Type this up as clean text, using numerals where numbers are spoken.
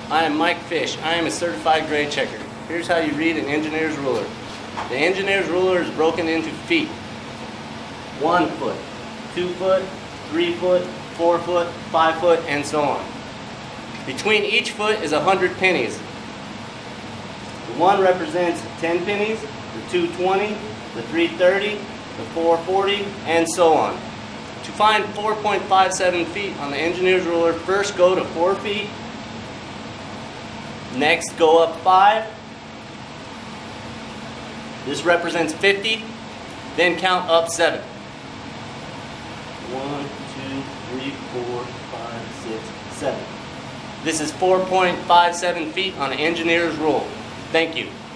I am Mike Fish. I am a certified grade checker. Here's how you read an engineer's ruler. The engineer's ruler is broken into feet. 1 foot, 2 foot, 3 foot, 4 foot, 5 foot, and so on. Between each foot is 100 pennies. The 1 represents 10 pennies, the 2 20, the 3 30, the 4 40, and so on. To find 4.57 feet on the engineer's ruler, first go to 4 feet, next go up 5. This represents 50, then count up 7. 1, 2, 3, 4, 5, 6, 7. This is 4.57 feet on an engineer's rule. Thank you.